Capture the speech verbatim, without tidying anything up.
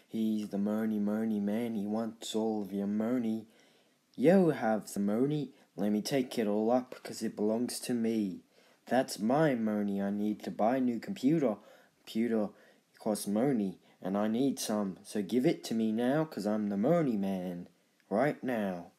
He's the money, money man, he wants all of your money. Yo, have the money, let me take it all up, cause it belongs to me. That's my money, I need to buy a new computer. Computer costs money, and I need some, so give it to me now, cause I'm the money man. Right now.